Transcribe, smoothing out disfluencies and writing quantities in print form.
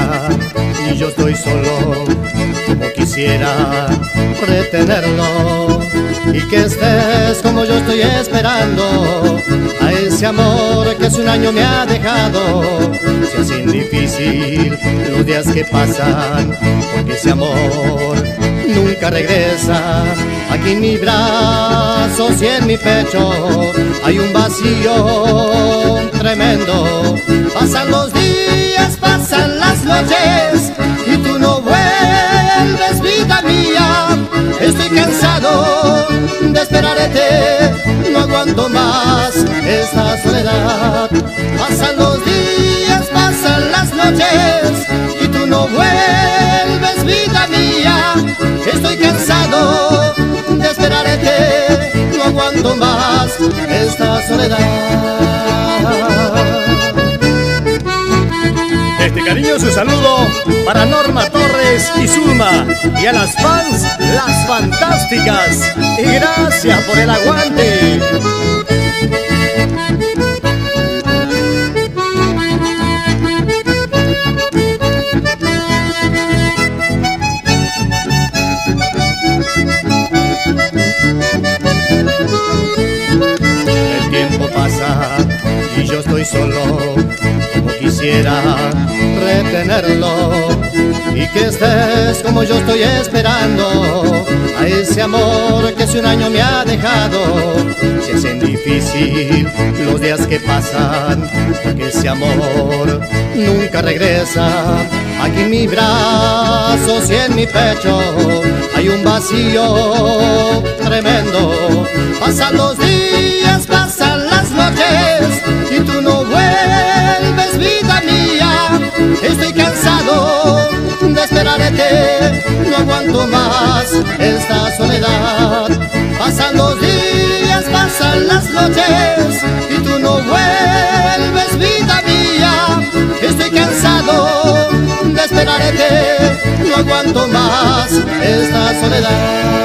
y yo estoy solo, como quisiera retenerlo, y que estés como yo estoy esperando a ese amor que hace un año me ha dejado. Se hacen difícil los días que pasan, porque ese amor nunca regresa. Aquí en mis brazos y en mi pecho hay un vacío tremendo. Pasan los días, pasan las noches y tú no vuelves, vida mía. Estoy cansado de esperarte, no aguanto más esta soledad. Pasan los días, pasan las noches y tú no vuelves, vida mía. Estoy cansado de esperarte, no aguanto más esta soledad. Este cariñoso saludo para Norma Torres y Zulma, y a las fans, las fantásticas, y gracias por el aguante. El tiempo pasa y yo estoy solo, como quisiera retenerlo, y que estés como yo estoy esperando a ese amor que hace un año me ha dejado. Se hacen difícil los días que pasan, porque ese amor nunca regresa. Aquí en mis brazos y en mi pecho hay un vacío tremendo. Pasan los días, pasan las noches y tú no vuelves, vida mía. Estoy cansado de esperarte, no aguanto más esta soledad. Pasan los días, pasan las noches y tú no vuelves, vida mía. Estoy cansado de esperarte, no aguanto más esta soledad.